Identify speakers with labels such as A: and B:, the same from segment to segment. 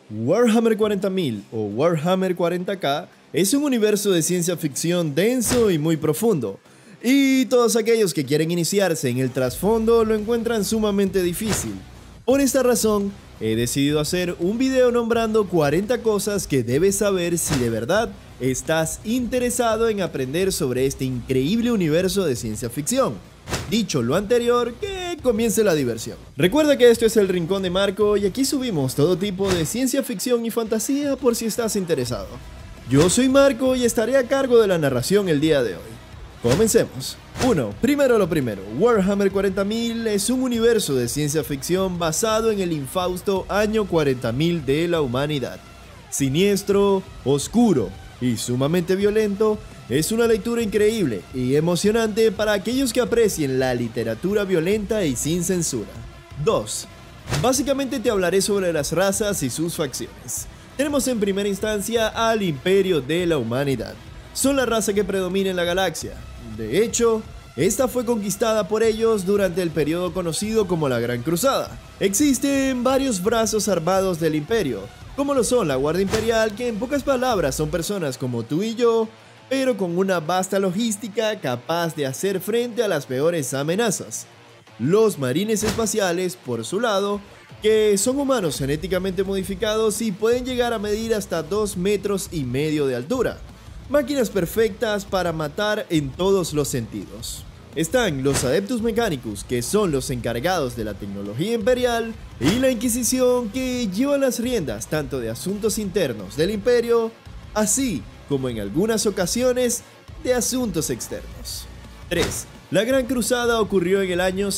A: Warhammer 40.000 o Warhammer 40K es un universo de ciencia ficción denso y muy profundo, y todos aquellos que quieren iniciarse en el trasfondo lo encuentran sumamente difícil. Por esta razón, he decidido hacer un video nombrando 40 cosas que debes saber si de verdad estás interesado en aprender sobre este increíble universo de ciencia ficción. Dicho lo anterior, que comience la diversión. Recuerda que esto es el Rincón de Marco y aquí subimos todo tipo de ciencia ficción y fantasía por si estás interesado. Yo soy Marco y estaré a cargo de la narración el día de hoy. Comencemos. 1. Primero lo primero, Warhammer 40.000 es un universo de ciencia ficción basado en el infausto año 40.000 de la humanidad. Siniestro, oscuro y sumamente violento, es una lectura increíble y emocionante para aquellos que aprecien la literatura violenta y sin censura. 2. Básicamente te hablaré sobre las razas y sus facciones. Tenemos en primera instancia al Imperio de la Humanidad. Son la raza que predomina en la galaxia. De hecho, esta fue conquistada por ellos durante el periodo conocido como la Gran Cruzada. Existen varios brazos armados del Imperio, como lo son la Guardia Imperial, que en pocas palabras son personas como tú y yo, pero con una vasta logística capaz de hacer frente a las peores amenazas. Los Marines Espaciales, por su lado, que son humanos genéticamente modificados y pueden llegar a medir hasta 2,5 metros de altura. Máquinas perfectas para matar en todos los sentidos. Están los Adeptus Mechanicus, que son los encargados de la tecnología imperial, y la Inquisición, que lleva las riendas tanto de asuntos internos del Imperio, así como en algunas ocasiones de asuntos externos. 3. La Gran Cruzada ocurrió en el año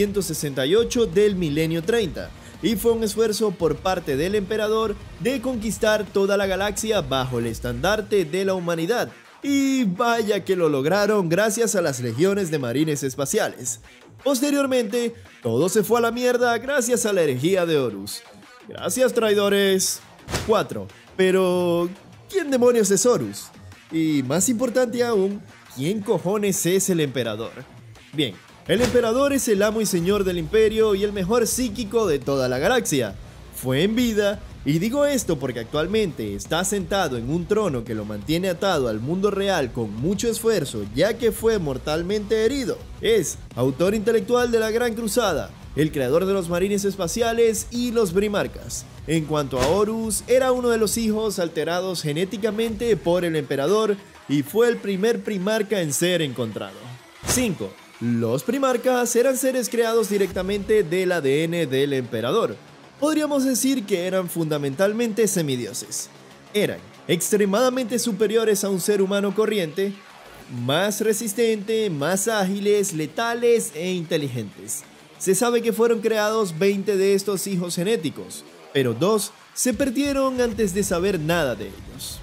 A: 768 del milenio 30 y fue un esfuerzo por parte del emperador de conquistar toda la galaxia bajo el estandarte de la humanidad. Y vaya que lo lograron gracias a las legiones de marines espaciales. Posteriormente, todo se fue a la mierda gracias a la herejía de Horus. Gracias, traidores. 4. Pero ¿quién demonios es Horus? Y más importante aún, ¿quién cojones es el emperador? Bien, el emperador es el amo y señor del imperio y el mejor psíquico de toda la galaxia. Fue en vida, y digo esto porque actualmente está sentado en un trono que lo mantiene atado al mundo real con mucho esfuerzo, ya que fue mortalmente herido. Es autor intelectual de la Gran Cruzada, el creador de los marines espaciales y los Brimarcas. En cuanto a Horus, era uno de los hijos alterados genéticamente por el emperador y fue el primer primarca en ser encontrado. 5. Los primarcas eran seres creados directamente del ADN del emperador. Podríamos decir que eran fundamentalmente semidioses. Eran extremadamente superiores a un ser humano corriente, más resistente, más ágiles, letales e inteligentes. Se sabe que fueron creados 20 de estos hijos genéticos, pero 2 se perdieron antes de saber nada de ellos.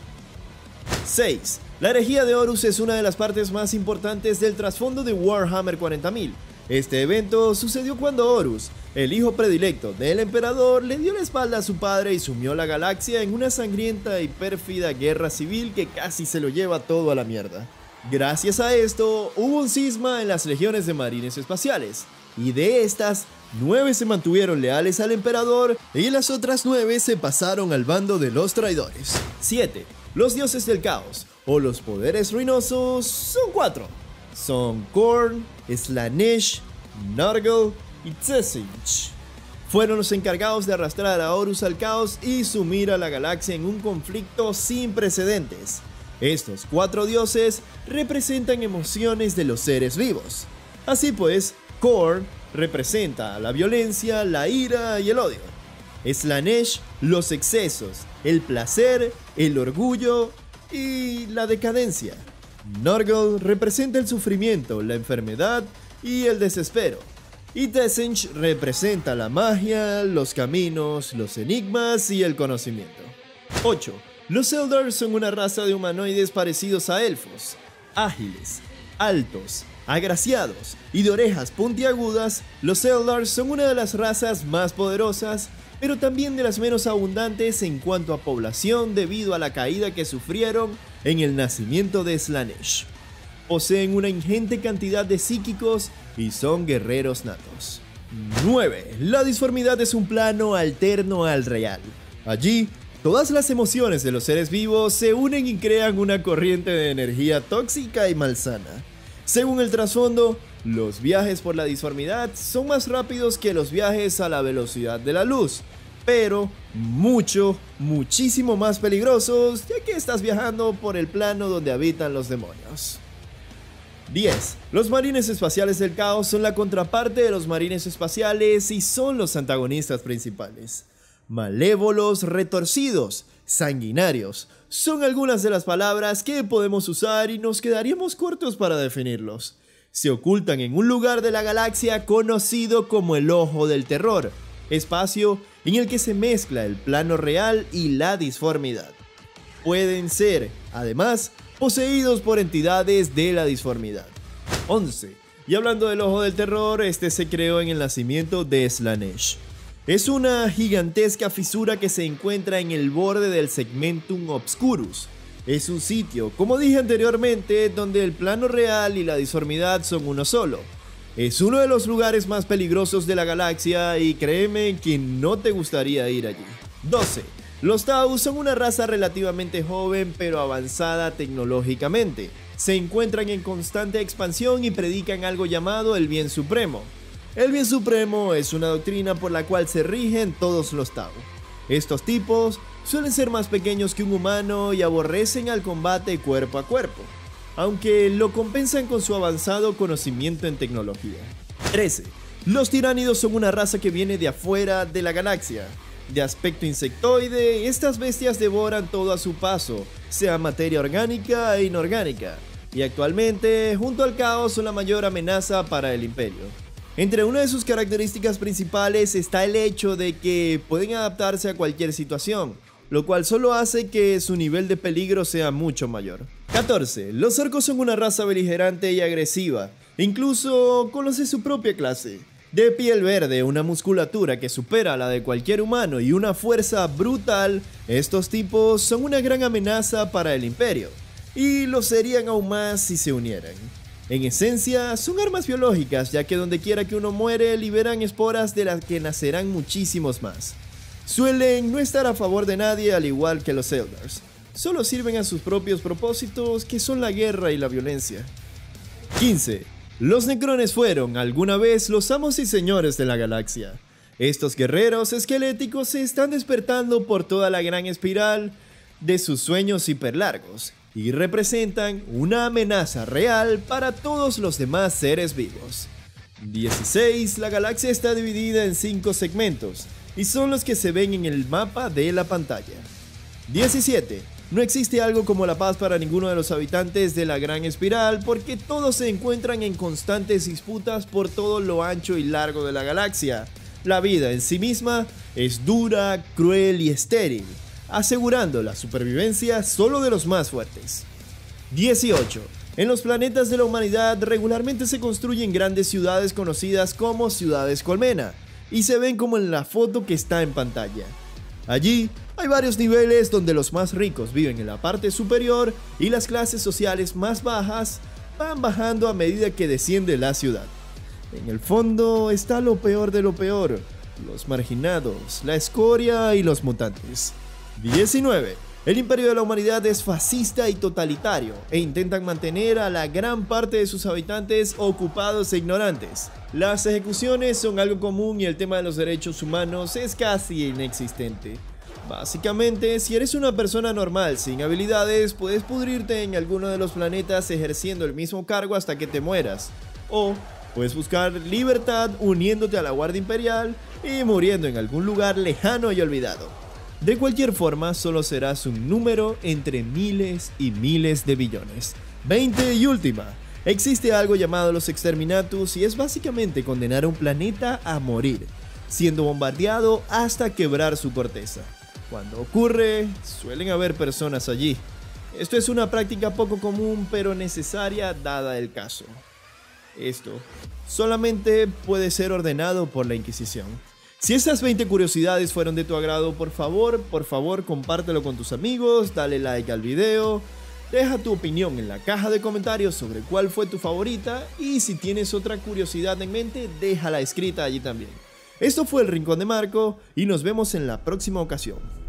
A: 6. La herejía de Horus es una de las partes más importantes del trasfondo de Warhammer 40.000. Este evento sucedió cuando Horus, el hijo predilecto del emperador, le dio la espalda a su padre y sumió la galaxia en una sangrienta y pérfida guerra civil que casi se lo lleva todo a la mierda. Gracias a esto, hubo un cisma en las legiones de marines espaciales, y de estas, 9 se mantuvieron leales al emperador y las otras 9 se pasaron al bando de los traidores. 7. Los dioses del caos, o los poderes ruinosos, son 4. Son Khorne, Slaanesh, Nurgle y Tzeentch. Fueron los encargados de arrastrar a Horus al caos y sumir a la galaxia en un conflicto sin precedentes. Estos 4 dioses representan emociones de los seres vivos. Así pues, Khorne representa la violencia, la ira y el odio. Slaanesh, los excesos, el placer, el orgullo y la decadencia. Nurgle representa el sufrimiento, la enfermedad y el desespero. Y Tzeentch representa la magia, los caminos, los enigmas y el conocimiento. 8. Los Eldar son una raza de humanoides parecidos a elfos, ágiles, altos, agraciados y de orejas puntiagudas. Los Eldar son una de las razas más poderosas, pero también de las menos abundantes en cuanto a población debido a la caída que sufrieron en el nacimiento de Slaanesh. Poseen una ingente cantidad de psíquicos y son guerreros natos. 9. La disformidad es un plano alterno al real. Allí, Todas las emociones de los seres vivos se unen y crean una corriente de energía tóxica y malsana. Según el trasfondo, los viajes por la disformidad son más rápidos que los viajes a la velocidad de la luz, pero muchísimo más peligrosos, ya que estás viajando por el plano donde habitan los demonios. 10. Los marines espaciales del caos son la contraparte de los marines espaciales y son los antagonistas principales. Malévolos, retorcidos, sanguinarios, son algunas de las palabras que podemos usar y nos quedaríamos cortos para definirlos. Se ocultan en un lugar de la galaxia conocido como el Ojo del Terror, espacio en el que se mezcla el plano real y la disformidad. Pueden ser, además, poseídos por entidades de la disformidad. 11. Y hablando del Ojo del Terror, este se creó en el nacimiento de Slaanesh. Es una gigantesca fisura que se encuentra en el borde del Segmentum Obscurus. Es un sitio, como dije anteriormente, donde el plano real y la disformidad son uno solo. Es uno de los lugares más peligrosos de la galaxia y créeme que no te gustaría ir allí. 12. Los Tau son una raza relativamente joven pero avanzada tecnológicamente. Se encuentran en constante expansión y predican algo llamado el Bien Supremo. El Bien Supremo es una doctrina por la cual se rigen todos los Tau. Estos tipos suelen ser más pequeños que un humano y aborrecen al combate cuerpo a cuerpo, aunque lo compensan con su avanzado conocimiento en tecnología. 13. Los tiránidos son una raza que viene de afuera de la galaxia. De aspecto insectoide, estas bestias devoran todo a su paso, sea materia orgánica e inorgánica, y actualmente, junto al caos, son la mayor amenaza para el Imperio. Entre una de sus características principales está el hecho de que pueden adaptarse a cualquier situación, lo cual solo hace que su nivel de peligro sea mucho mayor. 14. Los orcos son una raza beligerante y agresiva, incluso con los de su propia clase. De piel verde, una musculatura que supera la de cualquier humano y una fuerza brutal, estos tipos son una gran amenaza para el Imperio, y lo serían aún más si se unieran. En esencia, son armas biológicas, ya que donde quiera que uno muere, liberan esporas de las que nacerán muchísimos más. Suelen no estar a favor de nadie, al igual que los Eldars. Solo sirven a sus propios propósitos, que son la guerra y la violencia. 15. Los Necrones fueron, alguna vez, los amos y señores de la galaxia. Estos guerreros esqueléticos se están despertando por toda la gran espiral de sus sueños hiperlargos, y representan una amenaza real para todos los demás seres vivos. 16. La galaxia está dividida en 5 segmentos, y son los que se ven en el mapa de la pantalla. 17. No existe algo como la paz para ninguno de los habitantes de la gran espiral, porque todos se encuentran en constantes disputas por todo lo ancho y largo de la galaxia. La vida en sí misma es dura, cruel y estéril, asegurando la supervivencia solo de los más fuertes. 18. En los planetas de la humanidad regularmente se construyen grandes ciudades conocidas como ciudades colmena, y se ven como en la foto que está en pantalla. Allí hay varios niveles donde los más ricos viven en la parte superior y las clases sociales más bajas van bajando a medida que desciende la ciudad. En el fondo está lo peor de lo peor, los marginados, la escoria y los mutantes. 19. El imperio de la humanidad es fascista y totalitario e intentan mantener a la gran parte de sus habitantes ocupados e ignorantes. Las ejecuciones son algo común y el tema de los derechos humanos es casi inexistente. Básicamente, si eres una persona normal sin habilidades, puedes pudrirte en alguno de los planetas ejerciendo el mismo cargo hasta que te mueras. O puedes buscar libertad uniéndote a la Guardia Imperial y muriendo en algún lugar lejano y olvidado. De cualquier forma, solo serás un número entre miles y miles de billones. 20 y última. Existe algo llamado los Exterminatus y es básicamente condenar a un planeta a morir, siendo bombardeado hasta quebrar su corteza. Cuando ocurre, suelen haber personas allí. Esto es una práctica poco común pero necesaria dada el caso. Esto solamente puede ser ordenado por la Inquisición. Si estas 20 curiosidades fueron de tu agrado, por favor compártelo con tus amigos, dale like al video, deja tu opinión en la caja de comentarios sobre cuál fue tu favorita y si tienes otra curiosidad en mente, déjala escrita allí también. Esto fue El Rincón de Marco y nos vemos en la próxima ocasión.